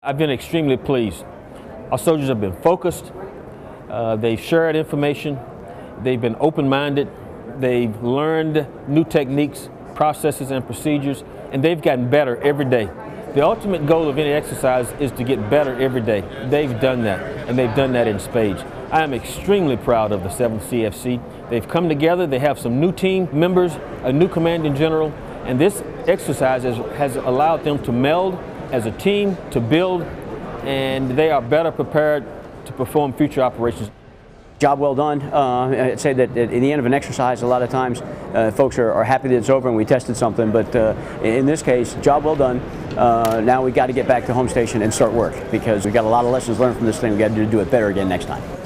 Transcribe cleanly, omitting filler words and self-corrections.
I've been extremely pleased. Our soldiers have been focused, they've shared information, they've been open-minded, they've learned new techniques, processes, and procedures, and they've gotten better every day. The ultimate goal of any exercise is to get better every day. They've done that, and they've done that in spades. I am extremely proud of the 7th CFC. They've come together, they have some new team members, a new commanding general, and this exercise has allowed them to meld as a team, to build, and they are better prepared to perform future operations. Job well done. I'd say that at the end of an exercise, a lot of times folks are happy that it's over and we tested something, but in this case, job well done. Now we got to get back to home station and start work, because we've got a lot of lessons learned from this thing. We've got to do it better again next time.